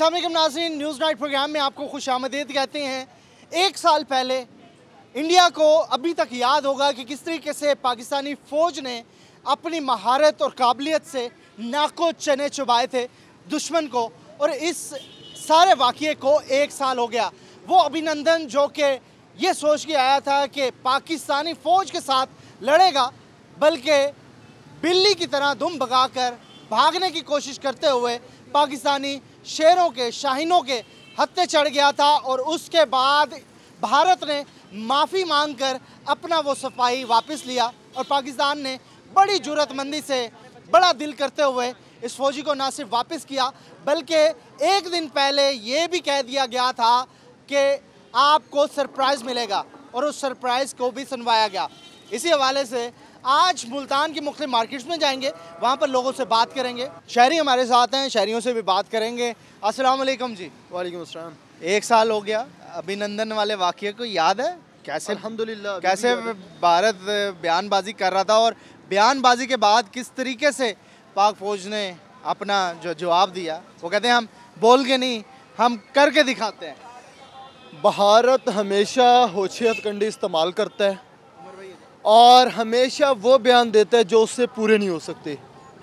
अस्सलाम वालेकुम नाज़रीन, न्यूज़ नाइट प्रोग्राम में आपको खुशामदीद कहते हैं। एक साल पहले इंडिया को अभी तक याद होगा कि किस तरीके से पाकिस्तानी फ़ौज ने अपनी महारत और काबिलियत से नाको चने चुबाए थे दुश्मन को, और इस सारे वाक़ये को एक साल हो गया। वो अभिनंदन जो कि ये सोच के आया था कि पाकिस्तानी फ़ौज के साथ लड़ेगा, बल्कि बिल्ली की तरह दुम भगाकर भागने की कोशिश करते हुए पाकिस्तानी शेरों के शाहीनों के हत्थे चढ़ गया था। और उसके बाद भारत ने माफ़ी मांगकर अपना वो सफाई वापस लिया और पाकिस्तान ने बड़ी जुर्रतमंदी से बड़ा दिल करते हुए इस फौजी को ना सिर्फ वापस किया, बल्कि एक दिन पहले ये भी कह दिया गया था कि आपको सरप्राइज़ मिलेगा, और उस सरप्राइज़ को भी सुनवाया गया। इसी हवाले से आज मुल्तान की मुख्तलिफ मार्केट्स में जाएंगे, वहाँ पर लोगों से बात करेंगे। शहरी हमारे साथ हैं, शहरियों से भी बात करेंगे। अस्सलाम वालेकुम जी। वालेकुम अस्सलाम। एक साल हो गया अभिनंदन वाले वाक़ये को, याद है कैसे? अल्हम्दुलिल्लाह। कैसे भारत बयानबाजी कर रहा था, और बयानबाजी के बाद किस तरीके से पाक फ़ौज ने अपना जो जवाब दिया, वो कहते हैं हम बोल के नहीं, हम करके दिखाते हैं। भारत हमेशा होशियत कंडी इस्तेमाल करता है और हमेशा वो बयान देता है जो उससे पूरे नहीं हो सकते।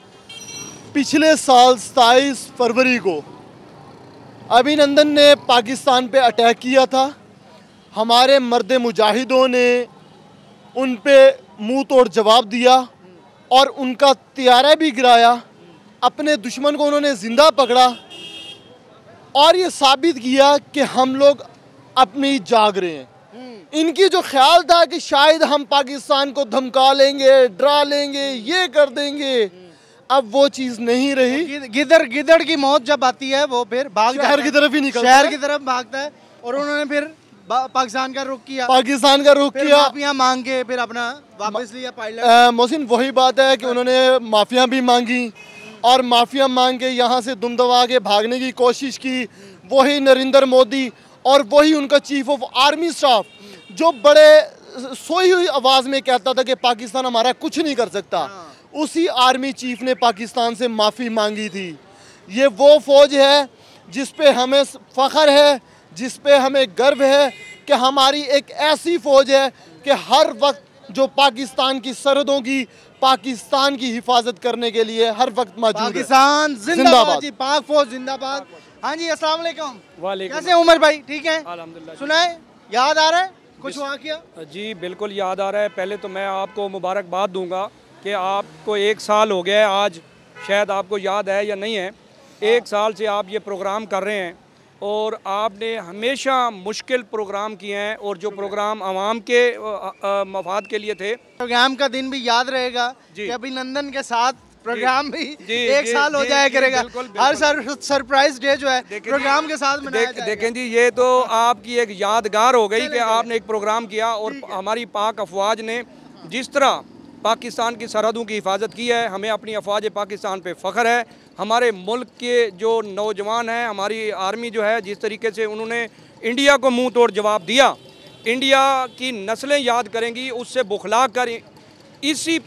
पिछले साल 27 फरवरी को अभिनंदन ने पाकिस्तान पे अटैक किया था। हमारे मर्द मुजाहिदों ने उन पे मुंह तोड़ जवाब दिया और उनका तियारा भी गिराया। अपने दुश्मन को उन्होंने ज़िंदा पकड़ा और ये साबित किया कि हम लोग अपनी जाग रहे हैं। इनकी जो ख्याल था कि शायद हम पाकिस्तान को धमका लेंगे, डरा लेंगे, ये कर देंगे, अब वो चीज़ नहीं रही। गिदड़ की मौत जब आती है वो फिर शहर की तरफ ही निकलता शहर की तरफ भागता है, और उन्होंने फिर पाकिस्तान का रुख किया, माफिया मांग के फिर अपना वापस लिया पायलट। मोहसिन, वही बात है कि उन्होंने माफिया भी मांगी और माफिया मांग के यहाँ से दुम दबा के भागने की कोशिश की। वही नरेंद्र मोदी और वही उनका चीफ ऑफ आर्मी स्टाफ जो बड़े सोई हुई आवाज़ में कहता था कि पाकिस्तान हमारा कुछ नहीं कर सकता, उसी आर्मी चीफ ने पाकिस्तान से माफ़ी मांगी थी। ये वो फ़ौज है जिस पे हमें फ़ख्र है, जिस पे हमें गर्व है कि हमारी एक ऐसी फ़ौज है कि हर वक्त जो पाकिस्तान की सरहदों की, पाकिस्तान की हिफाजत करने के लिए हर वक्त मौजूद है। पाकिस्तान जिंदाबाद जी, पाक फ़ौज जिंदाबाद। हाँ जी, अस्सलाम वालेकुम। वालेकुम। कैसे उमर भाई, ठीक है? अल्हम्दुलिल्लाह। सुनाए, याद आ रहा है कुछ वाक़या? जी बिल्कुल याद आ रहा है। पहले तो मैं आपको मुबारकबाद दूंगा कि आपको एक साल हो गया है आज, शायद आपको याद है या नहीं है। एक साल से आप ये प्रोग्राम कर रहे हैं और आपने हमेशा मुश्किल प्रोग्राम किए हैं, और जो प्रोग्राम आवाम के मफाद के लिए थे। प्रोग्राम का दिन भी याद रहेगा कि अभिनंदन के साथ प्रोग्राम भी एक साल हो जाया करेगा। हर सरप्राइज डे जो है प्रोग्राम के साथ मनाया जाएगा। देखें जी, ये तो आपकी एक यादगार हो गई कि आपने एक प्रोग्राम किया और हमारी पाक अफवाज ने जिस तरह पाकिस्तान की सरहदों की हिफाजत की है, हमें अपनी अफवाज पाकिस्तान पे फ़ख्र है। हमारे मुल्क के जो नौजवान हैं, हमारी आर्मी जो है, जिस तरीके से उन्होंने इंडिया को मुंह तोड़ जवाब दिया, इंडिया की नस्लें याद करेंगी। उससे बुखला कर इसी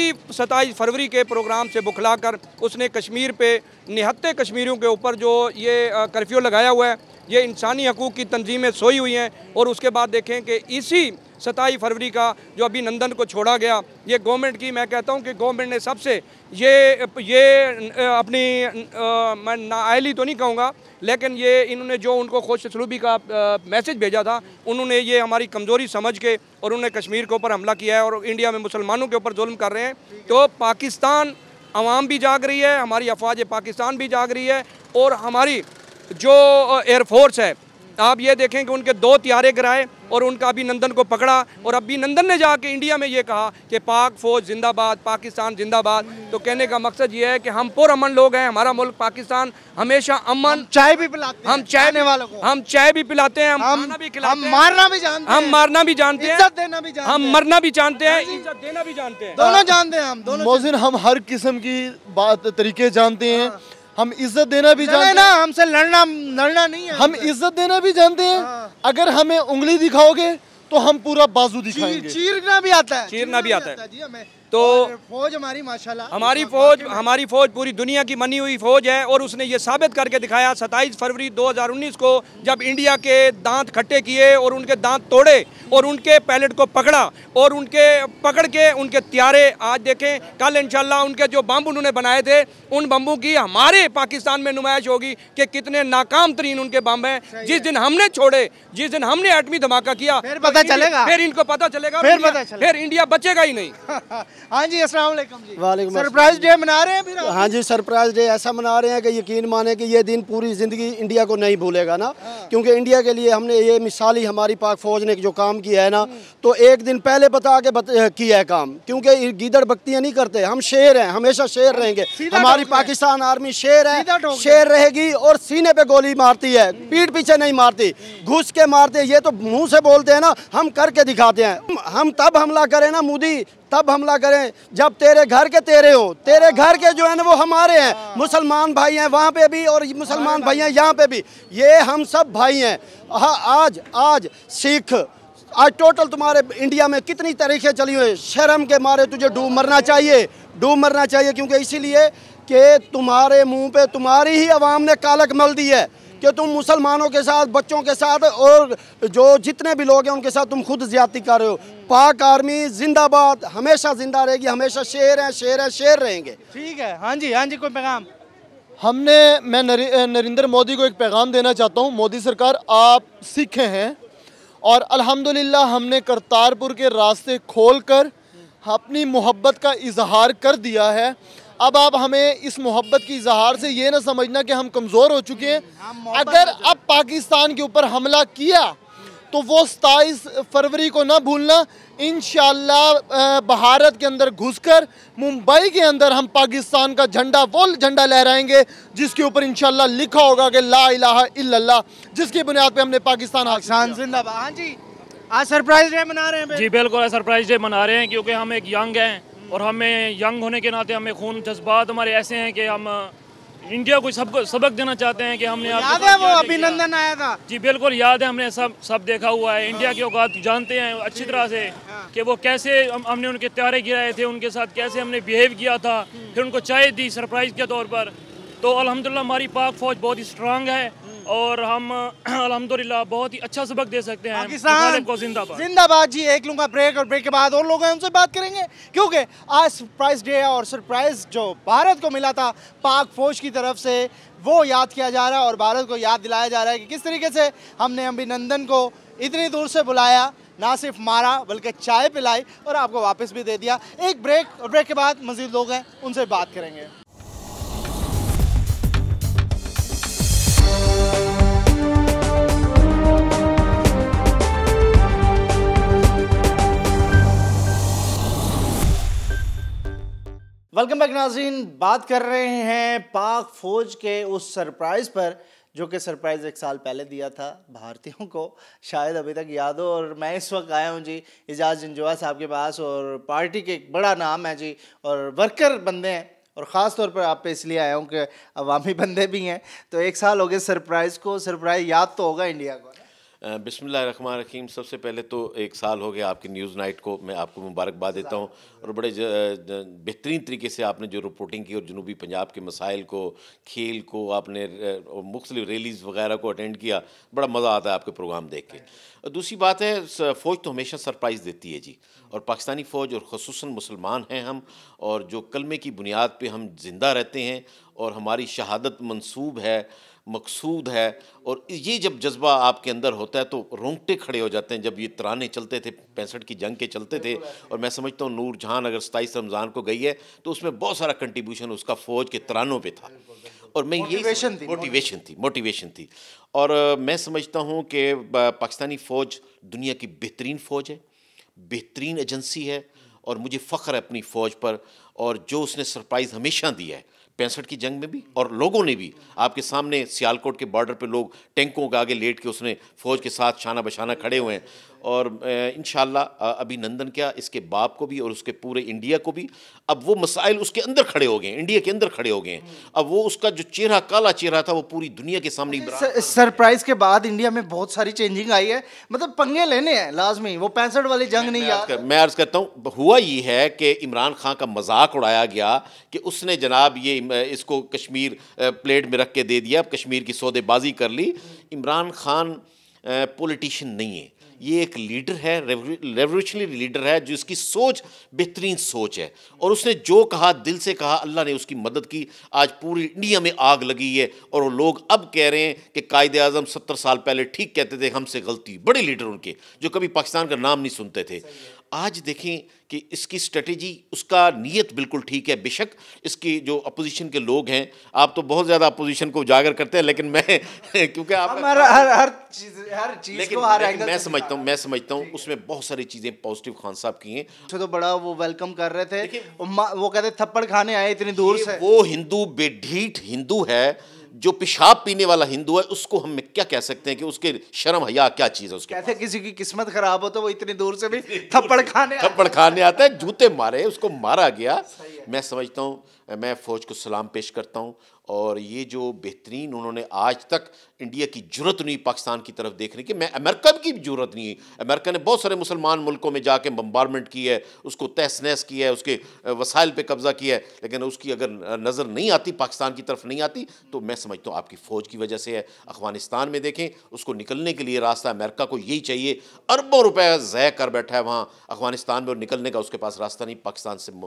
27 फरवरी के प्रोग्राम से बुखला कर उसने कश्मीर पे निहत्ते कश्मीरियों के ऊपर जो ये कर्फ्यू लगाया हुआ है, ये इंसानी हकूक़ की तंजीमें सोई हुई हैं। और उसके बाद देखें कि इसी 27 फरवरी का जो अभिनंदन को छोड़ा गया, ये गवर्नमेंट की, मैं कहता हूँ कि गवर्नमेंट ने सबसे ये अपनी मैं नाअहली तो नहीं कहूँगा, लेकिन ये इन्होंने जो उनको खुशसलूबी का मैसेज भेजा था, उन्होंने ये हमारी कमज़ोरी समझ के और उन्होंने कश्मीर के ऊपर हमला किया है और इंडिया में मुसलमानों के ऊपर जुल्म कर रहे हैं। तो पाकिस्तान अवाम भी जाग रही है, हमारी अफवाज पाकिस्तान भी जाग रही है, और हमारी जो एयरफोर्स है, आप ये देखें कि उनके 2 तियारे गिराए और उनका अभिनंदन को पकड़ा, और अभिनंदन ने जाके इंडिया में ये कहा कि पाक फ़ौज जिंदाबाद, पाकिस्तान जिंदाबाद। तो कहने का मकसद ये है कि हम पुरअमन लोग हैं, हमारा मुल्क पाकिस्तान हमेशा अमन। चाय भी पिलाते हैं, हम चाय वालों को, हम चाय भी पिलाते हैं, हम खाना भी खिलाते हैं, हम मारना भी जानते हैं, हम मारना भी जानते हैं, इज्जत देना भी जानते हैं, हम मरना भी जानते हैं, इज्जत देना भी जानते हैं, दोनों जानते हैं हम दोनों। मोहसिन, हम हर किस्म की बात तरीके जानते हैं, हम इज्जत देना भी जानते हैं ना, हमसे लड़ना नहीं है, हम इज्जत देना भी जानते हैं। अगर हमें उंगली दिखाओगे तो हम पूरा बाजू दिखाएंगे। चीरना भी आता है, चीरना भी आता है जी हमें। तो फौज हमारी माशाल्लाह, हमारी फौज पूरी दुनिया की मनी हुई फौज है और उसने ये साबित करके दिखाया 27 फरवरी 2019 को जब इंडिया के दांत खट्टे किए और उनके दांत तोड़े और उनके पायलट को पकड़ा और पकड़ के उनके त्यारे आज देखें। कल इंशाल्लाह उनके जो बम उन्होंने बनाए थे उन बम्बों की हमारे पाकिस्तान में नुमाइश होगी कि कितने नाकाम तरीन उनके बम हैं। जिस दिन हमने छोड़े, जिस दिन हमने एटमी धमाका किया, फिर पता चलेगा, फिर इनको पता चलेगा, फिर इंडिया बचेगा ही नहीं। हाँ जी, अस्सलाम वालेकुम जी। वालेकुम। सरप्राइज डे मना रहे हैं फिर? हाँ जी, सरप्राइज डे ऐसा मना रहे हैं कि यकीन माने कि ये दिन पूरी ज़िंदगी इंडिया को नहीं भूलेगा ना, क्योंकि इंडिया के लिए हमने ये मिसाली हमारी पाक फौज ने जो काम किया है ना, तो एक दिन पहले बता के किया है काम, क्योंकि गीदड़ बख्तियाँ नहीं करते। हम शेर हैं, हमेशा शेर रहेंगे। हमारी पाकिस्तान आर्मी शेर है, शेर रहेगी और सीने पे गोली मारती है, पीठ पीछे नहीं मारती, घुस के मारते। ये तो मुंह से बोलते हैं ना, हम करके दिखाते हैं। हम तब हमला करें ना मोदी, तब हमला करें जब तेरे घर के तेरे हो, तेरे घर के जो है ना वो हमारे हैं। मुसलमान भाई हैं वहाँ पे भी और मुसलमान भाई हैं यहाँ पे भी, ये हम सब भाई हैं। आज सिख, आज टोटल तुम्हारे इंडिया में कितनी तरीके चली हुई। शर्म के मारे तुझे डूब मरना चाहिए, डूब मरना चाहिए, क्योंकि इसीलिए कि तुम्हारे मुंह पे तुम्हारी ही अवाम ने कालक मल दी है कि तुम मुसलमानों के साथ, बच्चों के साथ और जो जितने भी लोग हैं उनके साथ तुम खुद ज्यादती कर रहे हो। पाक आर्मी जिंदाबाद, हमेशा जिंदा रहेगी, हमेशा शेर है, शेर है, शेर रहेंगे। ठीक है। हाँ जी, हाँ जी, कोई पैगाम? मैं नरेंद्र मोदी को एक पैगाम देना चाहता हूँ। मोदी सरकार, आप सिख हैं और अल्हम्दुलिल्लाह हमने करतारपुर के रास्ते खोलकर अपनी मोहब्बत का इजहार कर दिया है। अब आप हमें इस मोहब्बत की इजहार से ये ना समझना कि हम कमज़ोर हो चुके हैं। अगर अब पाकिस्तान के ऊपर हमला किया तो वो 27 फरवरी को ना भूलना। इंशाअल्लाह भारत के अंदर घुसकर मुंबई के अंदर हम पाकिस्तान का झंडा, वो झंडा लहराएंगे जिसके ऊपर इंशाअल्लाह लिखा होगा कि ला इलाहा इल्लल्लाह, जिसकी बुनियाद पे हमने पाकिस्तान जिंदाबाद। हाँ जी, आज सरप्राइज डे मना रहे हैं? जी बिल्कुल, सरप्राइज डे मना रहे हैं क्योंकि हम एक यंग हैं और हमें यंग होने के नाते हमें खून जज्बात हमारे ऐसे हैं कि हम इंडिया को सबको सबक देना चाहते हैं कि हमने याद है वो अभिनंदन आया था? जी बिल्कुल याद है, हमने सब देखा हुआ है। इंडिया की औकात जानते हैं अच्छी तरह से कि वो कैसे हमने उनके त्यारे गिराए थे, उनके साथ कैसे हमने बिहेव किया था, फिर उनको चाय दी सरप्राइज के तौर पर। तो अल्हम्दुलिल्लाह हमारी पाक फौज बहुत ही स्ट्रांग है और हम अल्हम्दुलिल्लाह बहुत ही अच्छा सबक दे सकते हैं। पाकिस्तान को जिंदाबाद। जिंदाबाद जी। एक लूंगा ब्रेक और ब्रेक के बाद और लोग हैं उनसे बात करेंगे, क्योंकि आज सरप्राइज डे है और सरप्राइज जो भारत को मिला था पाक फौज की तरफ से वो याद किया जा रहा है और भारत को याद दिलाया जा रहा है कि किस तरीके से हमने अभिनंदन को इतनी दूर से बुलाया, ना सिर्फ मारा बल्कि चाय पिलाई और आपको वापस भी दे दिया। एक ब्रेक और ब्रेक के बाद मजीद लोग हैं उनसे बात करेंगे। वेलकम बैक नाज़रीन, बात कर रहे हैं पाक फौज के उस सरप्राइज़ पर जो कि सरप्राइज़ एक साल पहले दिया था भारतीयों को, शायद अभी तक याद हो। और मैं इस वक्त आया हूँ जी इजाज़ जंजुआ साहब के पास और पार्टी के एक बड़ा नाम है जी और वर्कर बंदे हैं और ख़ास तौर पर आप पे इसलिए आया हूँ कि अवामी बंदे भी हैं। तो एक साल हो गए सरप्राइज़ को, सरप्राइज़ याद तो होगा इंडिया को। बिस्मिल्लाहिर्रहमानिर्रहीम। सबसे पहले तो एक साल हो गया आपकी न्यूज़ नाइट को, मैं आपको मुबारकबाद देता हूँ और बड़े बेहतरीन तरीके से आपने जो रिपोर्टिंग की और जनूबी पंजाब के मसाइल को, खेल को, आपने मुख्तलिफ रैलीज़ वगैरह को अटेंड किया। बड़ा मज़ा आता है आपके प्रोग्राम देख के। दूसरी बात है, फ़ौज तो हमेशा सरप्राइज़ देती है जी, और पाकिस्तानी फ़ौज और ख़ुसूसन मुसलमान हैं हम, और जो कलमे की बुनियाद पे हम ज़िंदा रहते हैं और हमारी शहादत मंसूब है, मकसूद है। और ये जब जज्बा आपके अंदर होता है तो रोंगटे खड़े हो जाते हैं। जब ये तराने चलते थे 65 की जंग के चलते थे, और मैं समझता हूँ नूर जहान अगर 27 रमज़ान को गई है तो उसमें बहुत सारा कंट्रीब्यूशन उसका फ़ौज के तरानों पे था। और मैं ये मोटिवेशन थी और मैं समझता हूँ कि पाकिस्तानी फ़ौज दुनिया की बेहतरीन फ़ौज है, बेहतरीन एजेंसी है, और मुझे फ़ख्र है अपनी फ़ौज पर। और जो उसने सरप्राइज़ हमेशा दिया है 65 की जंग में भी, और लोगों ने भी आपके सामने सियालकोट के बॉर्डर पे लोग टैंकों के आगे लेट के उसने फ़ौज के साथ शाना बशाना खड़े हुए हैं। और इंशाल्लाह अभिनंदन क्या इसके बाप को भी और उसके पूरे इंडिया को भी। अब वो मसाइल उसके अंदर खड़े हो गए हैं, इंडिया के अंदर खड़े हो गए हैं। अब वो उसका जो चेहरा, काला चेहरा था, वो पूरी दुनिया के सामने सरप्राइज के बाद इंडिया में बहुत सारी चेंजिंग आई है, मतलब पंगे लेने हैं लाजमी, वो 65 वाली जंग नहीं याद। मैं अर्ज करता हूँ, हुआ ये है कि इमरान खान का मजाक उड़ाया गया कि उसने जनाब ये इसको कश्मीर प्लेट में रख के दे दिया, अब कश्मीर की सौदेबाजी कर ली। इमरान खान पॉलिटिशियन नहीं है, ये एक लीडर है, रेवोल्यूशनरी लीडर है, जिसकी सोच बेहतरीन सोच है और उसने जो कहा दिल से कहा, अल्लाह ने उसकी मदद की। आज पूरी इंडिया में आग लगी है और वो लोग अब कह रहे हैं कि कायदे आज़म 70 साल पहले ठीक कहते थे, हमसे गलती। बड़े लीडर उनके जो कभी पाकिस्तान का नाम नहीं सुनते थे। आज देखें कि इसकी स्ट्रेटेजी, उसका नीयत बिल्कुल ठीक है। बेशक इसकी जो अपोजिशन के लोग हैं, आप तो बहुत ज़्यादा अपोजिशन को उजागर करते हैं, लेकिन मैं क्योंकि आप हर चीज़ को हर एंगल मैं समझता हूँ उसमें बहुत सारी चीज़ें पॉजिटिव खान साहब की हैं। तो बड़ा वो वेलकम कर रहे थे, वो कहते थप्पड़ खाने आए इतनी दूर से। वो हिंदू बेढीठ हिंदू है, जो पेशाब पीने वाला हिंदू है, उसको हम क्या कह सकते हैं कि उसके शर्म हया क्या चीज़ है उसके। कहते किसी की किस्मत खराब हो तो वो इतनी दूर से भी थप्पड़ खाने आता है, जूते मारे, उसको मारा गया। मैं समझता हूँ, मैं फ़ौज को सलाम पेश करता हूँ और ये जो बेहतरीन उन्होंने आज तक इंडिया की जरूरत नहीं पाकिस्तान की तरफ देखने की, मैं अमेरिका की भी जरूरत नहीं है। अमेरिका ने बहुत सारे मुसलमान मुल्कों में जाके बम्बारमेंट की है, उसको तहस नहस किया है, उसके वसाइल पे कब्जा किया है, लेकिन उसकी अगर नज़र नहीं आती, पाकिस्तान की तरफ नहीं आती, तो मैं समझता हूँ आपकी फ़ौज की वजह से है। अफ़गानिस्तान में देखें, उसको निकलने के लिए रास्ता अमेरिका को यही चाहिए, अरबों रुपए ज़ाय कर बैठा है वहाँ अफ़गानिस्तान में, और निकलने का उसके पास रास्ता नहीं। पाकिस्तान से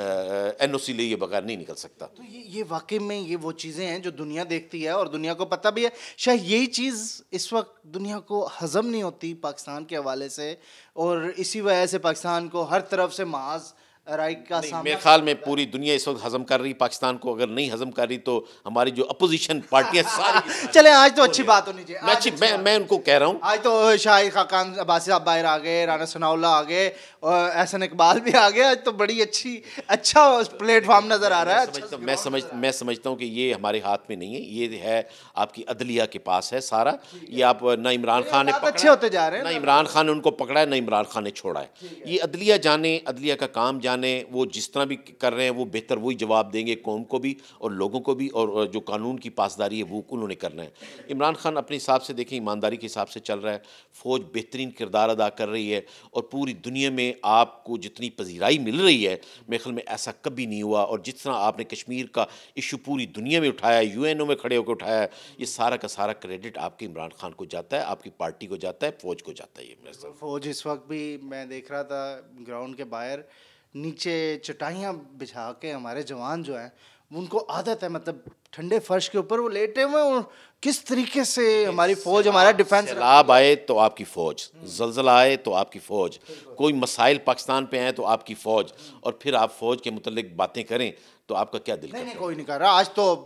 NOC लिए बगैर नहीं निकल सकता। तो ये वाकई में ये वो चीज़ें हैं जो दुनिया देखती है और दुनिया को पता भी है। शायद यही चीज़ इस वक्त दुनिया को हजम नहीं होती पाकिस्तान के हवाले से, और इसी वजह से पाकिस्तान को हर तरफ से माज राइट का सामना। मेरे ख्याल में पूरी दुनिया इस वक्त हजम कर रही पाकिस्तान को, अगर नहीं हजम कर रही तो हमारी जो अपोजिशन पार्टियां सारी चले आज तो अच्छी बात होनी चाहिए। मैं उनको कह रहा हूँ, आज तो शाहिद खाकान अब्बासी साहब बाहर आ गए, राना सनाउल्लाह आ गए और एहसन इकबाल भी आ गए। आज तो बड़ी अच्छा प्लेटफॉर्म नजर आ रहा है। मैं समझता हूँ कि ये हमारे हाथ में नहीं है, ये है आपकी अदलिया के पास है सारा। ये आप ना इमरान खान ने अच्छे होते जा रहे हैं, ना इमरान खान ने उनको पकड़ा है, ना इमरान खान ने छोड़ा है। ये अदलिया जाने, अदलिया का काम जाने, वो जिस तरह भी कर रहे हैं वो बेहतर वही जवाब देंगे कौम को भी और लोगों को भी, और जो कानून की पासदारी है वो उन्होंने करना है। इमरान खान अपने हिसाब से देखें, ईमानदारी के हिसाब से चल रहा है, फ़ौज बेहतरीन किरदार अदा कर रही है और पूरी दुनिया में आपको जितनी पजीराई मिल रही है, मेरे ख्याल में ऐसा कभी नहीं हुआ। और जिस तरह आपने कश्मीर का इशू पूरी दुनिया में उठाया, UNO में खड़े होकर उठाया, ये सारा का सारा क्रेडिट आपके इमरान खान को जाता है, आपकी पार्टी को जाता है, फ़ौज को जाता है। फ़ौज इस वक्त भी मैं देख रहा था ग्राउंड के बाहर नीचे चटाइयाँ बिछा के हमारे जवान जो हैं, उनको आदत है, मतलब ठंडे फर्श के ऊपर वो लेटे हुए और किस तरीके से हमारी फ़ौज, हमारा डिफेंस। सैलाब आए तो आपकी फ़ौज, ज़लज़ला आए तो आपकी फ़ौज, कोई मसाइल पाकिस्तान पे आए तो आपकी फ़ौज, और फिर आप फ़ौज के मुतल्लिक बातें करें तो आपका क्या दिल? नहीं, कोई नहीं कर रहा। आज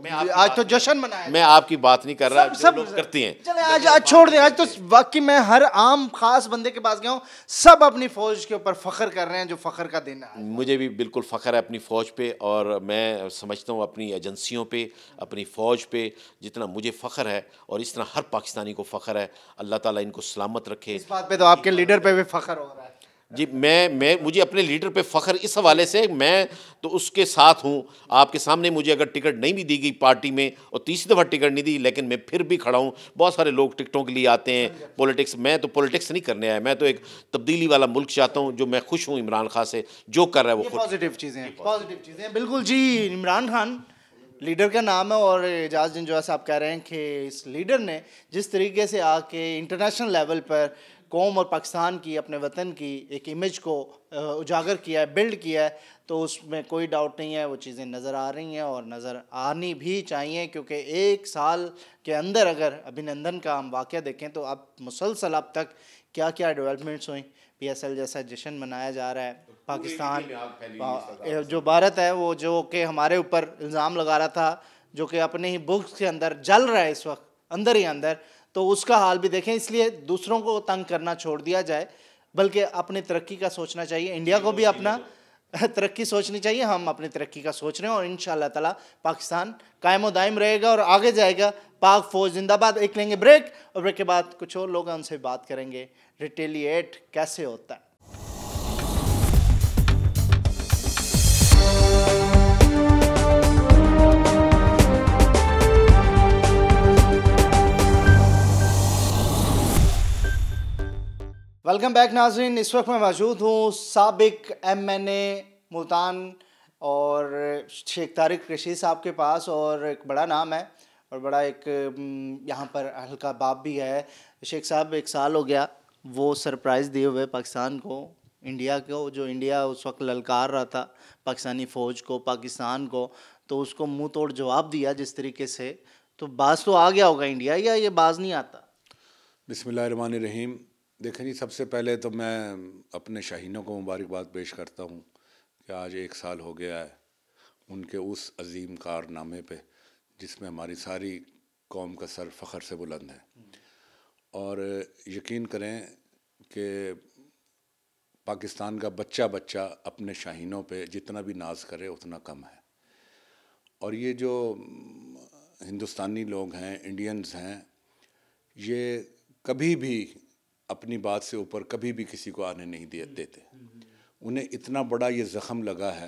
तो जश्न मनाया। मैं आपकी बात नहीं कर रहा, सब लोग करते हैं। चले आज छोड़ दे। आज तो वाकई मैं हर आम खास बंदे के पास गया हूँ, सब अपनी फ़ौज के ऊपर फ़ख्र कर रहे हैं, जो फ़ख्र का दिन है। मुझे भी बिल्कुल फ़ख्र है अपनी फ़ौज पे, और मैं समझता हूँ अपनी एजेंसियों पे, अपनी फ़ौज पे जितना मुझे फ़ख्र है और इस तरह हर पाकिस्तानी को फ़ख्र है। अल्लाह ताला इनको सलामत रखे। इस बात पे तो आपके लीडर पे भी फ़ख्र हो रहा है। जी, मुझे अपने लीडर पे फ़ख्र इस हवाले से, मैं तो उसके साथ हूँ। आपके सामने मुझे अगर टिकट नहीं भी दी गई पार्टी में और तीसरी दफ़ा टिकट नहीं दी, लेकिन मैं फिर भी खड़ा हूँ। बहुत सारे लोग टिकटों के लिए आते हैं, पॉलिटिक्स, मैं तो पॉलिटिक्स नहीं करने आया, मैं तो एक तब्दीली वाला मुल्क चाहता हूँ। जो मैं खुश हूँ इमरान खान से जो कर रहा है वो पॉजिटिव चीज़ें बिल्कुल। जी, इमरान खान लीडर का नाम है और एजाज जिंजोआ साहब कह रहे हैं कि इस लीडर ने जिस तरीके से आके इंटरनेशनल लेवल पर कौम और पाकिस्तान की, अपने वतन की एक इमेज को उजागर किया है, बिल्ड किया है, तो उसमें कोई डाउट नहीं है, वो चीज़ें नज़र आ रही हैं और नज़र आनी भी चाहिए। क्योंकि एक साल के अंदर अगर अभिनंदन का हम वाक़या देखें तो अब मुसलसल अब तक क्या क्या डेवलपमेंट्स हुई। PSL जैसा जश्न मनाया जा रहा है। पाकिस्तान जो भारत है वो जो कि हमारे ऊपर इल्ज़ाम लगा रहा था, जो कि अपने ही बुक्स के अंदर जल रहा है इस वक्त अंदर ही अंदर, तो उसका हाल भी देखें। इसलिए दूसरों को तंग करना छोड़ दिया जाए, बल्कि अपनी तरक्की का सोचना चाहिए। इंडिया को भी अपना तरक्की सोचनी चाहिए। हम अपनी तरक्की का सोच रहे हैं और इंशाअल्लाह ताला पाकिस्तान कायम दायम रहेगा और आगे जाएगा। पाक फौज जिंदाबाद। एक लेंगे ब्रेक और ब्रेक के बाद कुछ और लोग उनसे बात करेंगे रिटेलिएट कैसे होता है। वेलकम बैक नाज़रीन। इस वक्त मैं मौजूद हूँ साबिक MNA मुल्तान और शेख तारिक रशीद साहब के पास और एक बड़ा नाम है और बड़ा एक यहाँ पर हल्का बाप भी है। शेख साहब 1 साल हो गया वो सरप्राइज़ दिए हुए पाकिस्तान को, इंडिया को, जो इंडिया उस वक्त ललकार रहा था पाकिस्तानी फ़ौज को, पाकिस्तान को, तो उसको मुंह तोड़ जवाब दिया जिस तरीके से, तो बाज़ तो आ गया होगा इंडिया या ये बाज़ नहीं आता? बिस्मिल्लाहिर्रहमानिर्रहीम। देखें जी, सबसे पहले तो मैं अपने शाहीनों को मुबारकबाद पेश करता हूँ कि आज 1 साल हो गया है उनके उस अजीम कारनामे पे जिसमें हमारी सारी कौम का सर फ़ख्र से बुलंद है। और यकीन करें कि पाकिस्तान का बच्चा बच्चा अपने शाहीनों पे जितना भी नाज करे उतना कम है। और ये जो हिंदुस्तानी लोग हैं, इंडियंस हैं, ये कभी भी अपनी बात से ऊपर कभी भी किसी को आने नहीं देते। उन्हें इतना बड़ा ये ज़ख़म लगा है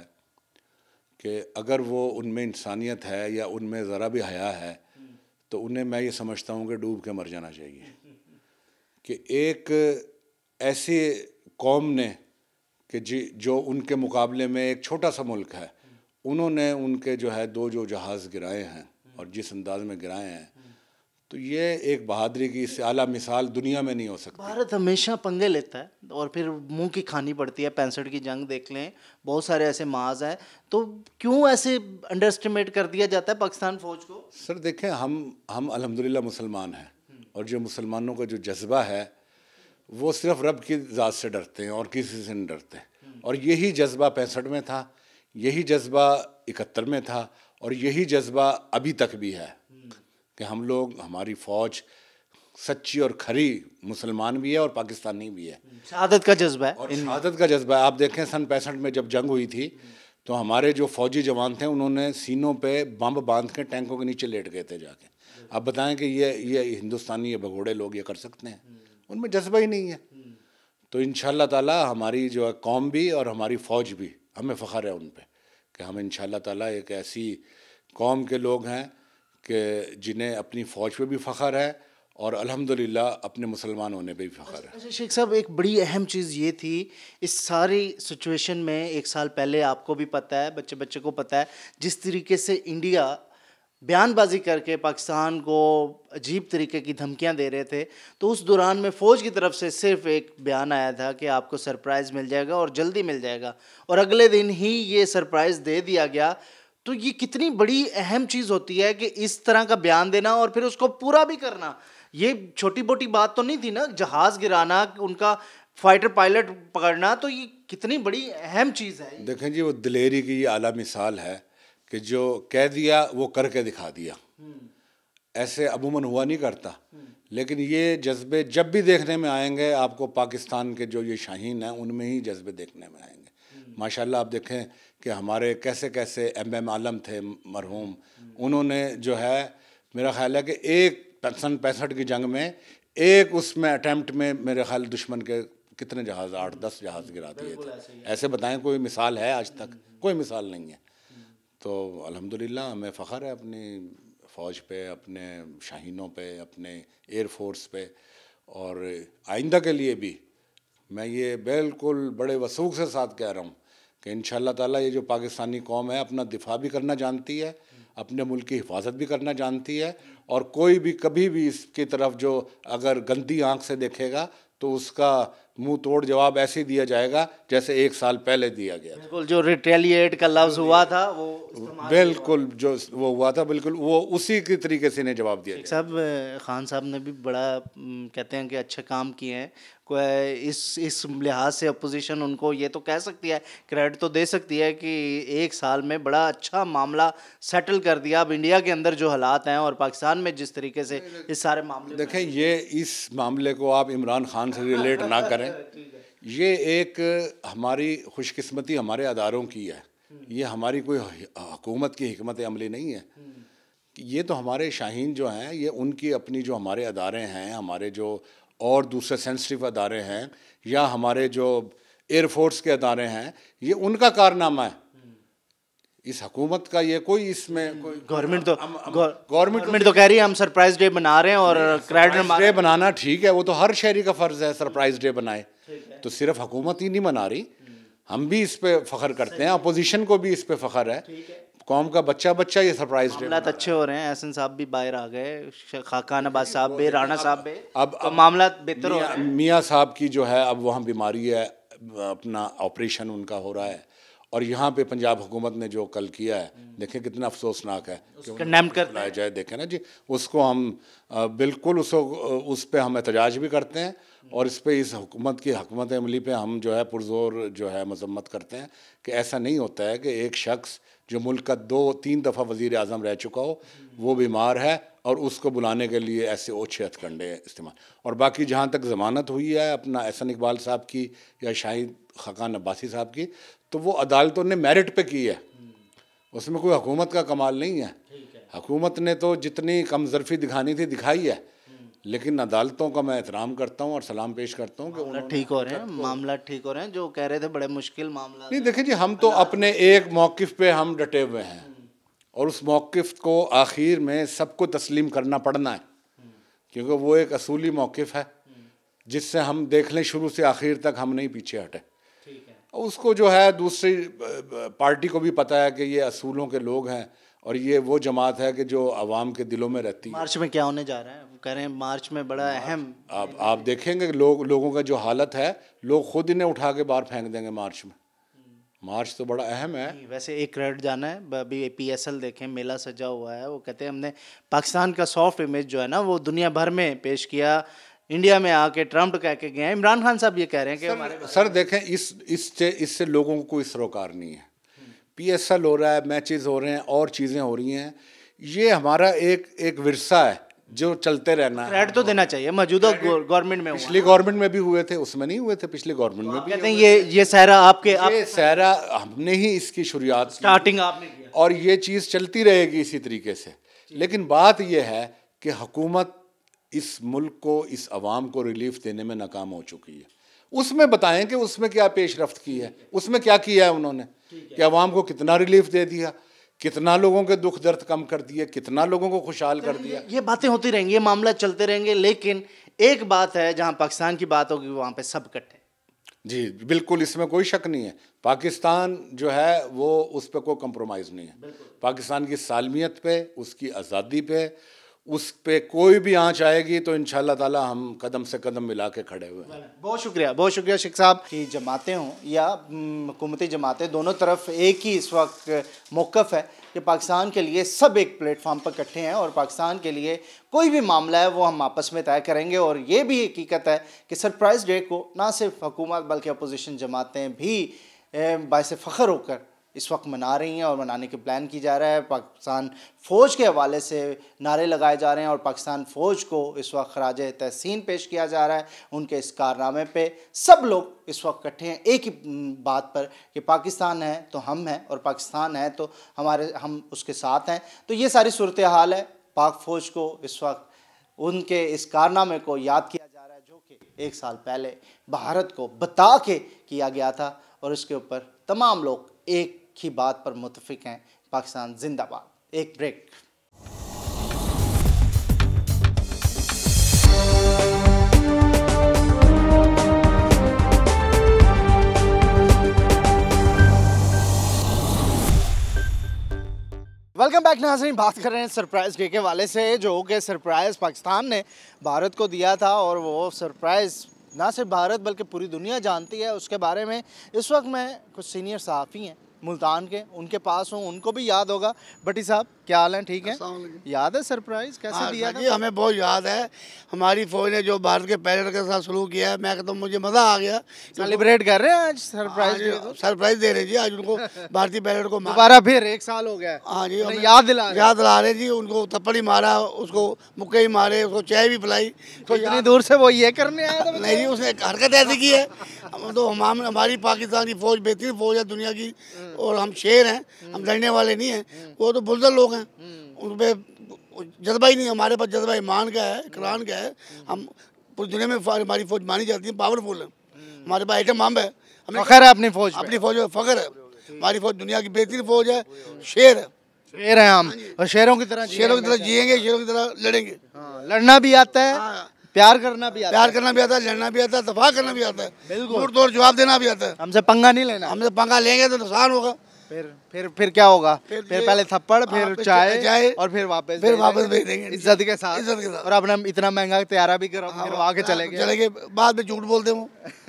कि अगर वो उनमें इंसानियत है या उनमें ज़रा भी हया है तो उन्हें मैं ये समझता हूँ कि डूब के मर जाना चाहिए। कि एक ऐसी कौम ने कि जो उनके मुकाबले में एक छोटा सा मुल्क है, उन्होंने उनके जो है 2 जो जहाज़ गिराए हैं और जिस अंदाज में गिराए हैं, तो ये एक बहादुरी की इससे आला मिसाल दुनिया में नहीं हो सकती। भारत हमेशा पंगे लेता है और फिर मुंह की खानी पड़ती है। 65 की जंग देख लें, बहुत सारे ऐसे माज हैं, तो क्यों ऐसे अंडर एस्टिमेट कर दिया जाता है पाकिस्तान फ़ौज को? सर देखें, हम अल्हम्दुलिल्लाह मुसलमान हैं और जो मुसलमानों का जो जज्बा है वो सिर्फ रब की ज़ात से डरते हैं और किसी से नहीं डरते। और यही जज्बा 65 में था, यही जज्बा 71 में था और यही जज्बा अभी तक भी है कि हम लोग, हमारी फ़ौज सच्ची और खरी मुसलमान भी है और पाकिस्तानी भी है। शहादत का जज्बा है और शहादत का जज्बा है। आप देखें सन 65 में जब जंग हुई थी तो हमारे जो फ़ौजी जवान थे उन्होंने सीनों पे बम बांध के टैंकों के नीचे लेट गए थे जाके। आप बताएं कि ये हिंदुस्तानी, ये भगोड़े लोग ये कर सकते हैं? उनमें जज्बा ही नहीं है। तो इंशाअल्लाह ताला हमारी जो है कौम भी और हमारी फ़ौज भी, हमें फ़ख्र है उन पर कि हम इंशाअल्लाह ताला एक ऐसी कौम के लोग हैं कि जिन्हें अपनी फ़ौज पे भी फ़ख्र है और अल्हम्दुलिल्लाह अपने मुसलमान होने पे भी फ़ख्र है। अच्छा शेख साहब, एक बड़ी अहम चीज़ ये थी इस सारी सिचुएशन में, 1 साल पहले आपको भी पता है, बच्चे बच्चे को पता है, जिस तरीके से इंडिया बयानबाजी करके पाकिस्तान को अजीब तरीके की धमकियां दे रहे थे, तो उस दौरान में फ़ौज की तरफ से सिर्फ एक बयान आया था कि आपको सरप्राइज़ मिल जाएगा और जल्दी मिल जाएगा, और अगले दिन ही ये सरप्राइज़ दे दिया गया। तो ये कितनी बड़ी अहम चीज़ होती है कि इस तरह का बयान देना और फिर उसको पूरा भी करना। ये छोटी मोटी बात तो नहीं थी ना, जहाज़ गिराना, उनका फाइटर पायलट पकड़ना, तो ये कितनी बड़ी अहम चीज़ है। देखें जी, वो दिलेरी की आला मिसाल है कि जो कह दिया वो करके दिखा दिया। ऐसे अमूमन हुआ नहीं करता, लेकिन ये जज्बे जब भी देखने में आएंगे आपको पाकिस्तान के जो ये शाहीन हैं उनमें ही जज्बे देखने में आएंगे। माशाल्लाह आप देखें कि हमारे कैसे कैसे MM आलम थे मरहूम, उन्होंने जो है मेरा ख्याल है कि एक सन 65 की जंग में एक उसमें अटैम्प्ट में मेरे ख्याल दुश्मन के कितने जहाज़, 8-10 जहाज़ गिरा दिए थे। ऐसे बताएं कोई मिसाल है? आज तक कोई मिसाल नहीं है। तो अल्हम्दुलिल्लाह हमें फ़ख्र है अपनी फ़ौज पे, अपने शाहीनों पे, अपने एयर फोर्स पे। और आइंदा के लिए भी मैं ये बिल्कुल बड़े वसूख से साथ कह रहा हूँ कि इंशाअल्लाह ताला ये जो पाकिस्तानी कौम है अपना दिफा भी करना जानती है, अपने मुल्क की हिफाजत भी करना जानती है, और कोई भी कभी भी इसकी तरफ जो अगर गंदी आंख से देखेगा तो उसका मुंह तोड़ जवाब ऐसे ही दिया जाएगा जैसे 1 साल पहले दिया गया। बिल्कुल, जो रिटेलिएट का लफ्ज़ हुआ था वो बिल्कुल जो वो हुआ था बिल्कुल वो उसी के तरीके से इन्हें जवाब दिया। साहब खान साहब ने भी बड़ा कहते हैं कि अच्छे काम किए हैं। इस लिहाज से अपोजिशन उनको ये तो कह सकती है, क्रेडिट तो दे सकती है कि 1 साल में बड़ा अच्छा मामला सेटल कर दिया। अब इंडिया के अंदर जो हालात हैं और पाकिस्तान में जिस तरीके से इस सारे मामले देखें, ये इस मामले को आप इमरान खान से रिलेट ना करें, ये एक हमारी खुशकिस्मती हमारे अदारों की है, ये हमारी कोई हुकूमत की हिकमत अमली नहीं है। ये तो हमारे शाहीन जो हैं, ये उनकी अपनी जो हमारे अदारे हैं, हमारे जो और दूसरे सेंसिटिव अदारे हैं या हमारे जो एयरफोर्स के अदारे हैं, ये उनका कारनामा है। इस हुकूमत का ये कोई इसमें कोई गवर्नमेंट गवर्नमेंट तो कह रही है हम सरप्राइज डे बना रहे हैं और क्रेडिट डे बनाना ठीक है, वो तो हर शहरी का फ़र्ज़ है सरप्राइज डे बनाए। तो सिर्फ हुकूमत ही नहीं मना रही, हम भी इस पे फ़ख्र करते हैं, अपोजिशन को भी इस पे फ़ख्र है। कौम का बच्चा ये सरप्राइज डे मामला अच्छे हो रहे हैं। एहसन साहब भी बाहर आ गए, खाकान अब्बास साहब भी, राणा साहब भी, अब तो मामला बेहतर हो रहा है। मियाँ साहब की जो है अब वहाँ बीमारी है, अपना ऑपरेशन उनका हो रहा है, और यहाँ पे पंजाब हुकूमत ने जो कल किया है, देखें कितना अफसोसनाक है। कंडेम कर बुलाया जाए, देखें ना जी, उसको हम बिल्कुल उस पे हम एहतजाज भी करते हैं, और इस पे इस हुकूमत की हुकूमत अमली पे हम जो है पुरजोर जो है मजम्मत करते हैं कि ऐसा नहीं होता है कि एक शख्स जो मुल्क का 2-3 दफ़ा वज़ीर आज़म रह चुका हो, वो बीमार है और उसको बुलाने के लिए ऐसे ओछे हथकंडे इस्तेमाल। और बाकी जहाँ तक ज़मानत हुई है अपना एहसन इकबाल साहब की या शाहिद खाकान अब्बासी साहब की, तो वो अदालतों ने मेरिट पे की है, उसमें कोई हुकूमत का कमाल नहीं है। हुकूमत ने तो जितनी कमज़रफ़ी दिखानी थी दिखाई है, लेकिन अदालतों का मैं एहतराम करता हूँ और सलाम पेश करता हूँ कि उन्होंने ठीक हो रहे हैं, मामला ठीक हो रहे हैं। जो कह रहे थे बड़े मुश्किल मामला नहीं, देखिए जी, हम तो अपने एक मौक़िफ़ पे हम डटे हुए हैं, और उस मौक़िफ़ को आखिर में सबको तस्लीम करना पड़ना है, क्योंकि वो एक असूली मौक़िफ़ है जिससे हम देख लें शुरू से आखिर तक हम नहीं पीछे हटे। उसको जो है दूसरी पार्टी को भी पता है कि ये असूलों के लोग हैं, और ये वो जमात है कि जो आवाम के दिलों में रहती है। मार्च में क्या होने जा रहा है, वो कह रहे हैं मार्च में बड़ा अहम, आप देखेंगे लोगों का जो हालत है, लोग खुद इन्हें उठा के बाहर फेंक देंगे मार्च में। मार्च तो बड़ा अहम है। वैसे एक क्रेडिट जाना है, अभी PSL देखें, मेला सजा हुआ है, वो कहते हैं हमने पाकिस्तान का सॉफ्ट इमेज जो है ना वो दुनिया भर में पेश किया, इंडिया में आके ट्रम्प कह के गए। इमरान खान साहब ये कह रहे हैं कि हमारे सर देखें, इससे लोगों को कोई सरोकार नहीं है। PSL हो रहा है, मैचेस हो रहे हैं, और चीज़ें हो रही हैं, ये हमारा एक विरसा है जो चलते रहना है। क्रेडिट तो देना चाहिए, मौजूदा गवर्नमेंट में, पिछली गवर्नमेंट में भी हुए थे, उसमें नहीं हुए थे, पिछली गवर्नमेंट में भी। कहते हैं ये सहरा ये सहरा हमने ही इसकी शुरुआत स्टार्टिंग आपने किया, और ये चीज़ चलती रहेगी इसी तरीके से। लेकिन बात यह है कि हुकूमत इस मुल्क को, इस अवाम को रिलीफ देने में नाकाम हो चुकी है। उसमें बताएं कि उसमें क्या पेशरफ्त की है, उसमें क्या किया है उन्होंने, कि अवाम को कितना रिलीफ दे दिया, कितना लोगों के दुख दर्द कम कर दिए, कितना लोगों को खुशहाल कर दिया। ये बातें होती रहेंगी, ये मामला चलते रहेंगे, लेकिन एक बात है, जहां पाकिस्तान की बात होगी वहां पे सब इकट्ठे। जी बिल्कुल, इसमें कोई शक नहीं है। पाकिस्तान जो है वो उस पर कोई कंप्रोमाइज़ नहीं है। पाकिस्तान की सालमियत पे, उसकी आज़ादी पे, उस पे कोई भी आंच आएगी तो इंशाअल्लाह ताला हम कदम से कदम मिला के खड़े हुए हैं। बहुत शुक्रिया शेख साहब। की जमातें हों या हुकूमती जमातें, दोनों तरफ एक ही इस वक्त मौक़िफ़ है कि पाकिस्तान के लिए सब एक प्लेटफार्म पर इकट्ठे हैं, और पाकिस्तान के लिए कोई भी मामला है वो हम आपस में तय करेंगे। और ये भी हकीकत है कि सरप्राइज़ डे को ना सिर्फ हुकूमत बल्कि अपोजिशन जमातें भी बाइस फ़ख्र होकर इस वक्त मना रही हैं, और मनाने के प्लान की जा रहा है। पाकिस्तान फ़ौज के हवाले से नारे लगाए जा रहे हैं, और पाकिस्तान फ़ौज को इस वक्त खराज तहसीन पेश किया जा रहा है उनके इस कारनामे पे। सब लोग इस वक्त इकट्ठे हैं एक ही बात पर कि पाकिस्तान है तो हम हैं, और पाकिस्तान है तो हम उसके साथ हैं। तो ये सारी सूरत हाल है। पाक फ़ौज को इस वक्त उनके इस कारनामे को याद किया जा रहा है, जो कि 1 साल पहले भारत को बता के किया गया था, और इसके ऊपर तमाम लोग एक की बात पर मुत्तफिक हैं, पाकिस्तान जिंदाबाद। एक ब्रेक। वेलकम बैक नाज़रीन। बात कर रहे हैं सरप्राइज़ डे के वाले से, जो कि सरप्राइज़ पाकिस्तान ने भारत को दिया था, और वो सरप्राइज़ ना सिर्फ भारत बल्कि पूरी दुनिया जानती है। उसके बारे में इस वक्त मैं कुछ सीनियर सहाफ़ी हैं मुल्तान के, उनके पास हूँ, उनको भी याद होगा। भट्टी साहब, क्या हाल है? ठीक है। याद है सरप्राइज कैसे दिया था? जी हमें बहुत याद है, हमारी फौज ने जो भारत के पैलेट के साथ सलूक किया है, मैं कहता हूँ मुझे मज़ा आ गया। सेलिब्रेट कर रहे हैं आज सरप्राइज? सरप्राइज दे रहे जी आज उनको, भारतीय पैलेट को दोबारा फिर 1 साल हो गया। हाँ जी, याद दिला रहे जी। उनको थप्पड़ ही मारा, उसको मुक्के ही मारे, उसको चाय भी पिलाई। तो इतनी दूर से वो ये करने आया था? नहीं जी, उसने हरकत ऐसी की है। तो हमारी पाकिस्तान की फौज बेहतरीन फौज है दुनिया की, और हम शेर हैं, हम लड़ने वाले नहीं हैं। वो तो बुज़दिल लोग हैं, उन पर जज्बा ही नहीं। हमारे पास जज्बा ईमान का है, कुरान का है। हम पूरी दुनिया में हमारी फौज मानी जाती है, पावरफुल है। हमारे पास आइटम बम है, हमें फख्र है अपनी फौज में फख्र है। हमारी फौज दुनिया की बेहतरीन फौज है, शेर है। शेर हैं हम, और शेरों की तरह जिएंगे, शेरों की तरह लड़ेंगे। लड़ना भी आता है, प्यार करना भी आता है, लड़ना भी आता है, दफा करना भी आता है, बिल्कुल तोड़ जवाब देना भी आता है। हमसे पंगा नहीं लेना। हमसे पंगा लेंगे तो नुकसान होगा। फिर क्या होगा? फिर पहले थप्पड़, फिर चाय, और फिर वापस भेज देंगे इज्जत के साथ। और अपना इतना महंगा तैयारा भी करवा के चलेंगे। बाद में झूठ बोलते हो।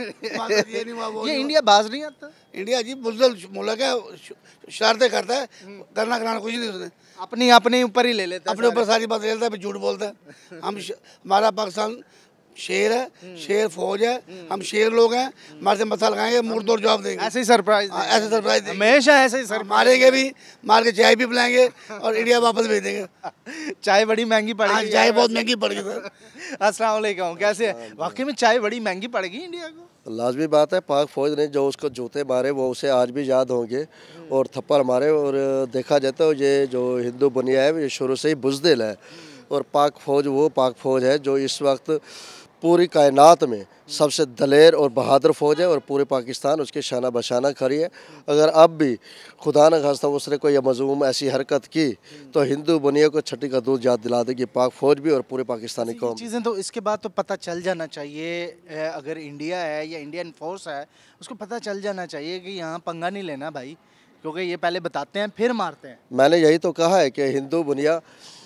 ये इंडिया बाज नहीं आता। इंडिया जी बुज़दिल मुल्क है, शरारतें करता है, करना कराना कुछ नहीं उसने। अपने ऊपर ही ले लेता है, अपने ऊपर सारी बात ले लेता है, फिर झूठ बोलता है। हमारा पाकिस्तान शेर है, शेर फौज है, हम शेर लोग हैं। हमारे से मसा लगाएंगे, मुंह तोड़ जवाब देंगे। ऐसे ही सरप्राइज देंगे, हमेशा ऐसे ही मारेंगे भी, मार के चाय भी पिलाएंगे, और इंडिया वापस भेज देंगे। चाय बड़ी महंगी पड़ेगी। चाय बहुत महंगी पड़ेगी सर। अस्सलाम वालेकुम, कैसे? वाकई में चाय बड़ी महंगी पड़ेगी इंडिया को। लाजमी बात है, पाक फौज ने जो उसको जूते मारे वो उसे आज भी याद होंगे, और थप्पड़ मारे। और देखा जाता है ये जो हिंदू बनिया है ये शुरू से ही बुज़दिल है, और पाक फौज वो पाक फौज है जो इस वक्त पूरी कायनात में सबसे दलेर और बहादुर फौज है, और पूरे पाकिस्तान उसके शाना बशाना खड़ी है। अगर अब भी खुदा न खास्ता उसने कोई मज़लूम ऐसी हरकत की तो हिंदू बनिया को छठी का दूध याद दिला देगी पाक फौज भी और पूरे पाकिस्तानी कौम। चीज़ें तो इसके बाद तो पता चल जाना चाहिए, अगर इंडिया है या इंडियन फोर्स है उसको पता चल जाना चाहिए कि यहाँ पंगा नहीं लेना भाई, क्योंकि ये पहले बताते हैं फिर मारते हैं। मैंने यही तो कहा है कि हिंदू बनिया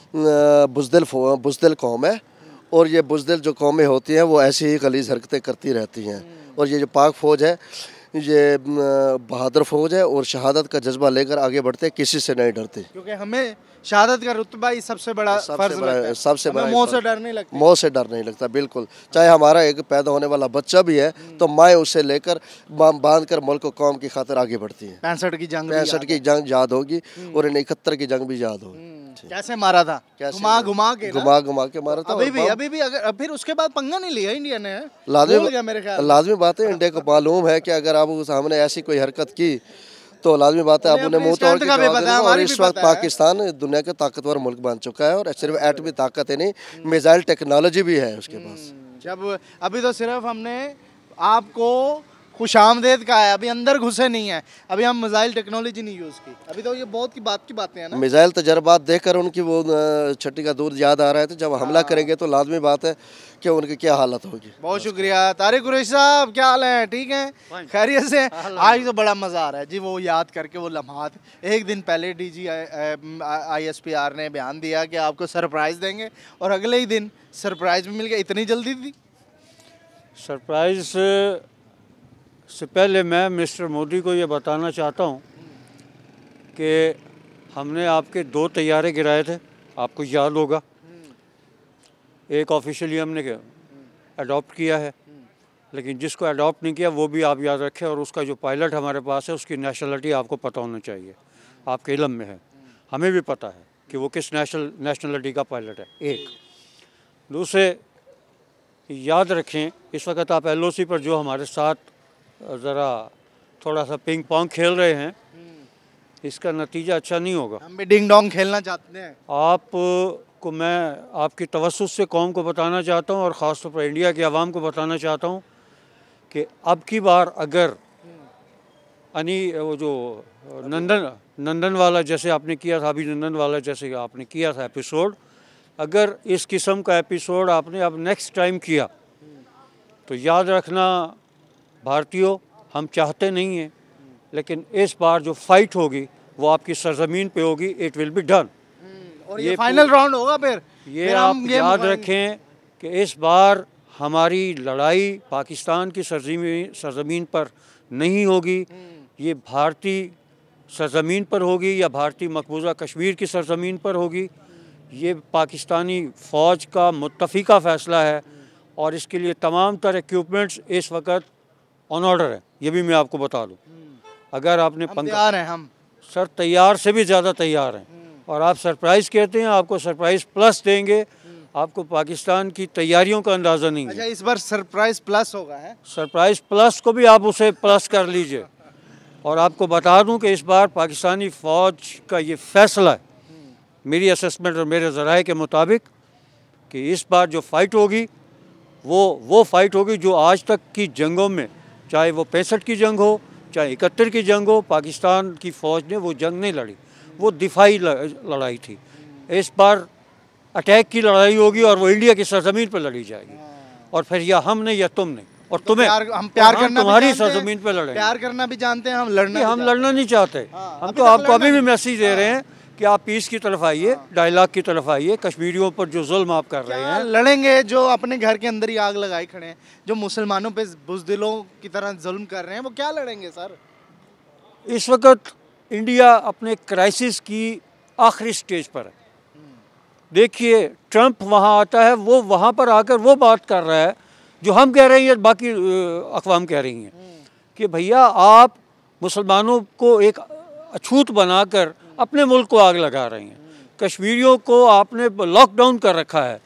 बुज़दिल कौम है, और ये बुज़दिल जो कौमें होती हैं वो ऐसी ही गलीज़ हरकतें करती रहती हैं। और ये जो पाक फ़ौज है ये बहादुर फ़ौज है, और शहादत का जज्बा लेकर आगे बढ़ते, किसी से नहीं डरते। क्योंकि हमें शहादत का रुतबा ही सबसे बड़ा सबसे बड़ा मौत से डर नहीं लगता। मौत से डर नहीं लगता, बिल्कुल। चाहे हमारा एक पैदा होने वाला बच्चा भी है तो माएँ उसे लेकर बांध कर मुल्क और कौम की खातिर आगे बढ़ती हैं। 65 की जंग याद होगी, और इन 71 की जंग भी याद होगी। कैसे मारा था? घुमा घुमा के मारा था। अभी भी अगर फिर उसके बाद पंगा नहीं लिया इंडिया ने। लाजमी बात है, इंडिया को मालूम है कि अगर आप सामने ऐसी कोई हरकत की तो लाजमी बात है आपने मुंह तोड़ के जवाब देना। और इस वक्त पाकिस्तान दुनिया का ताकतवर मुल्क बन चुका है, और सिर्फ एटमी ताकत ही नहीं, मिसाइल टेक्नोलॉजी भी है उसके पास। जब अभी तो सिर्फ हमने आपको खुशामदेद का है, अभी अंदर घुसे नहीं है, अभी हम मिसाइल टेक्नोलॉजी नहीं यूज़ की। अभी तो ये बहुत की बातें हैं ना। मिसाइल तजर्बात देखकर उनकी वो छठी का दूध याद आ रहा है, तो जब हमला करेंगे तो लाजमी बात है कि उनकी क्या हालत होगी। बहुत शुक्रिया तारिक कुरैशी साहब, क्या हाल है? ठीक है, खैरियत से? आज तो बड़ा मज़ा आ रहा है जी, वो याद करके वो लम्हात। एक दिन पहले DG ISPR ने बयान दिया कि आपको सरप्राइज़ देंगे, और अगले ही दिन सरप्राइज़ भी मिल गया। इतनी जल्दी थी सरप्राइज़ से पहले मैं मिस्टर मोदी को ये बताना चाहता हूँ कि हमने आपके 2 तैयारे गिराए थे, आपको याद होगा। एक ऑफिशियली हमने अडॉप्ट किया है, लेकिन जिसको अडॉप्ट नहीं किया वो भी आप याद रखें, और उसका जो पायलट हमारे पास है उसकी नेशनलिटी आपको पता होना चाहिए, आपके इल्म में है, हमें भी पता है कि वो किस नेशनलिटी का पायलट है। एक दूसरे याद रखें, इस वक्त आप LOC पर जो हमारे साथ ज़रा थोड़ा सा पिंग पोंग खेल रहे हैं, इसका नतीजा अच्छा नहीं होगा। हम भी डिंग डोंग खेलना चाहते हैं। आपको मैं आपकी तवस्सुस से कौम को बताना चाहता हूँ, और ख़ास तौर पर इंडिया के अवाम को बताना चाहता हूँ कि अब की बार अगर वो जो नंदन वाला जैसे आपने किया था, अभिनंदन वाला जैसे आपने किया था एपिसोड, अगर इस किस्म का एपिसोड आपने अब नेक्स्ट टाइम किया तो याद रखना भारतीयों, हम चाहते नहीं हैं, लेकिन इस बार जो फाइट होगी वो आपकी सरजमीन पे होगी। इट विल बी डन, और ये फाइनल राउंड होगा। फिर ये आप याद रखें कि इस बार हमारी लड़ाई पाकिस्तान की सरजमीन पर नहीं होगी, ये भारतीय सरज़मीन पर होगी या भारतीय मकबूजा कश्मीर की सरज़मीन पर होगी, ये पाकिस्तानी फ़ौज का मुत्तफ़िका फ़ैसला है और इसके लिए तमाम तर इक्विपमेंट्स इस वक्त ऑन ऑर्डर है। ये भी मैं आपको बता दूँ। अगर आपने तैयार हैं हम सर, तैयार से भी ज़्यादा तैयार हैं। और आप सरप्राइज़ कहते हैं, आपको सरप्राइज़ प्लस देंगे। आपको पाकिस्तान की तैयारियों का अंदाज़ा नहीं है। अच्छा, इस बार सरप्राइज़ प्लस होगा है? सरप्राइज़ प्लस को भी आप उसे प्लस कर लीजिए। और आपको बता दूं कि इस बार पाकिस्तानी फ़ौज का ये फ़ैसला है, मेरी असेसमेंट और मेरे ज़राए के मुताबिक, कि इस बार जो फ़ाइट होगी वो फ़ाइट होगी जो आज तक की जंगों में, चाहे वो 65 की जंग हो, चाहे 71 की जंग हो, पाकिस्तान की फ़ौज ने वो जंग नहीं लड़ी, वो दिफाई लड़ाई थी। इस बार अटैक की लड़ाई होगी और वो इंडिया की सरज़मीन पर लड़ी जाएगी। और फिर या हमने या तुमने, और तुम्हें हम प्यार करना तुम्हारी सरज़मीन पर लड़ेंगे। प्यार करना भी जानते हैं, हम लड़ना हम लड़ना नहीं चाहते। हम तो आपको अभी भी मैसेज दे रहे हैं कि आप पीस की तरफ आइए, डायलॉग की तरफ आइए। कश्मीरियों पर जो जुल्म आप कर रहे हैं, लड़ेंगे। जो अपने घर के अंदर ही आग लगाए खड़े हैं, जो मुसलमानों पे बुज़दिलों की तरह जुल्म कर रहे हैं, वो क्या लड़ेंगे सर? इस वक्त इंडिया अपने क्राइसिस की आखिरी स्टेज पर है। देखिए, ट्रंप वहाँ आता है, वो वहाँ पर आकर वो बात कर रहा है जो हम कह रहे हैं, बाकी अक़वाम कह रही हैं कि भैया आप मुसलमानों को एक अछूत बनाकर अपने मुल्क को आग लगा रहे हैं। कश्मीरियों को आपने लॉकडाउन कर रखा है,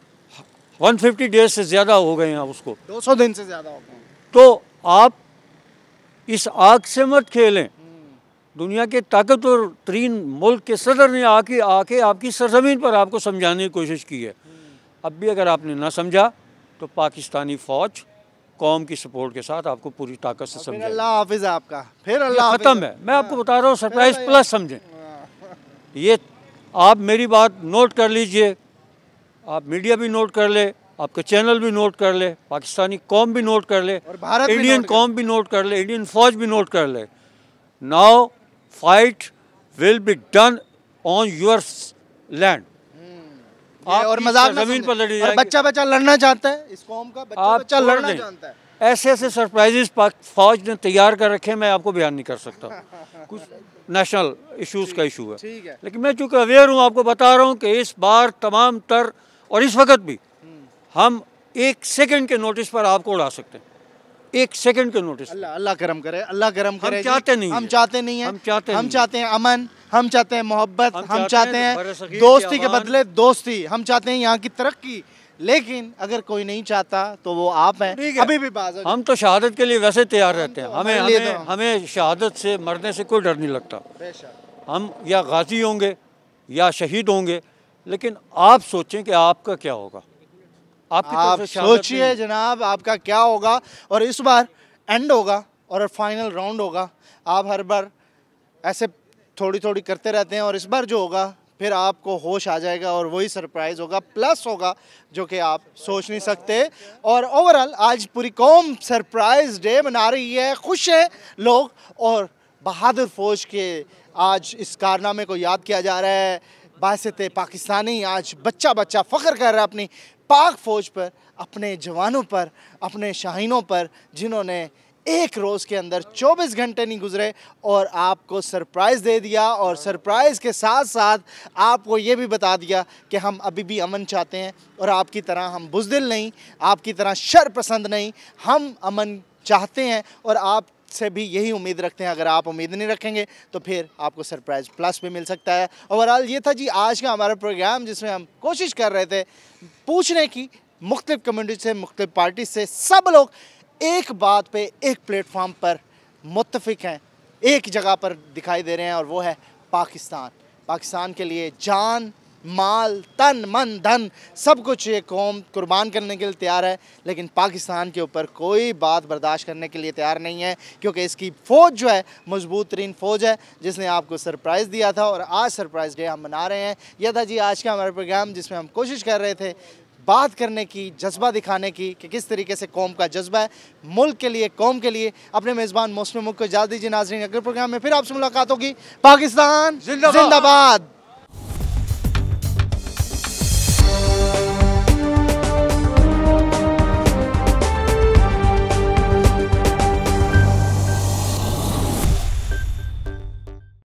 150 डेज से ज़्यादा हो गए हैं उसको, 200 दिन से ज़्यादा हो गए। तो आप इस आग से मत खेलें। दुनिया के ताकतवर तरीन मुल्क के सदर ने आके आपकी सरज़मीन पर आपको समझाने की कोशिश की है। अब भी अगर आपने ना समझा तो पाकिस्तानी फ़ौज कौम की सपोर्ट के साथ आपको पूरी ताकत से समझे। अल्लाह हाफिज़ आपका, फिर अल्लाह ख़त्म है। मैं आपको बता रहा हूँ, सरप्राइज़ प्लस समझें। ये आप मेरी बात नोट कर लीजिए, आप मीडिया भी नोट कर ले, आपका चैनल भी नोट कर ले, पाकिस्तानी कौम भी नोट कर ले, और इंडियन कौम भी नोट कर ले, इंडियन फ़ौज भी नोट कर ले। Now fight will be done on your land. और मजाक ज़मीन पर लड़ी जाएगी। बच्चा लड़ना चाहता है, इस कौम का बच्चा लड़ना चाहता है। ऐसे ऐसे सरप्राइजेस फ़ौज ने तैयार कर रखे हैं, मैं आपको बयान नहीं कर सकता। कुछ नेशनल इश्यूज़ का इशू है, लेकिन मैं चूँकि अवेयर हूँ, आपको बता रहा हूँ कि इस बार तमाम तर, और इस वक्त भी हम 1 सेकंड के नोटिस पर आपको उड़ा सकते हैं। 1 सेकंड के नोटिस। अल्लाह करम करे, अल्लाह करम करे। हम चाहते नहीं हैं, हम चाहते हैं अमन, हम चाहते हैं मोहब्बत, हम चाहते हैं दोस्ती के बदले दोस्ती, हम चाहते हैं यहाँ की तरक्की। लेकिन अगर कोई नहीं चाहता तो वो आप हैं। अभी भी बात, हम तो शहादत के लिए वैसे तैयार रहते हैं। हमें शहादत से, मरने से कोई डर नहीं लगता। हम या गाजी होंगे या शहीद होंगे, लेकिन आप सोचें कि आपका क्या होगा। आप सोचिए जनाब, आपका क्या होगा। और इस बार एंड होगा और फाइनल राउंड होगा। आप हर बार ऐसे थोड़ी थोड़ी करते रहते हैं, और इस बार जो होगा फिर आपको होश आ जाएगा और वही सरप्राइज़ होगा, प्लस होगा, जो कि आप सोच नहीं सकते। और ओवरऑल आज पूरी कौम सरप्राइज़ डे मना रही है, खुश है लोग। और बहादुर फ़ौज के आज इस कारनामे को याद किया जा रहा है। बासित पाकिस्तानी आज बच्चा फ़ख्र कर रहा है अपनी पाक फ़ौज पर, अपने जवानों पर, अपने शाहीनों पर, जिन्होंने एक रोज़ के अंदर 24 घंटे नहीं गुजरे और आपको सरप्राइज़ दे दिया। और सरप्राइज़ के साथ साथ आपको ये भी बता दिया कि हम अभी भी अमन चाहते हैं, और आपकी तरह हम बुज़दिल नहीं, आपकी तरह शर पसंद नहीं, हम अमन चाहते हैं और आप से भी यही उम्मीद रखते हैं। अगर आप उम्मीद नहीं रखेंगे तो फिर आपको सरप्राइज़ प्लस भी मिल सकता है। ओवरऑल ये था जी आज का हमारा प्रोग्राम, जिसमें हम कोशिश कर रहे थे पूछने की मुख्तलिफ़ कम्युनिटी से, मुख्तलिफ़ पार्टी से, सब लोग एक बात पे, एक प्लेटफॉर्म पर मुत्तफ़िक हैं, एक जगह पर दिखाई दे रहे हैं, और वो है पाकिस्तान। पाकिस्तान के लिए जान, माल, तन, मन, धन सब कुछ ये कौम कुर्बान करने के लिए तैयार है। लेकिन पाकिस्तान के ऊपर कोई बात बर्दाश्त करने के लिए तैयार नहीं है, क्योंकि इसकी फ़ौज जो है मजबूत तरीन फ़ौज है, जिसने आपको सरप्राइज़ दिया था। और आज सरप्राइज़ डे हम मना रहे हैं। यह था जी आज का हमारा प्रोग्राम, जिसमें हम कोशिश कर रहे थे बात करने की, जज्बा दिखाने की कि किस तरीके से कौम का जज्बा है, मुल्क के लिए, कौम के लिए। अपने मेज़बान मौसमी मुल्क को इजाज़त दीजिए नाज़रीन। अगले प्रोग्राम में फिर आपसे मुलाकात होगी। पाकिस्तान जिंदाबाद।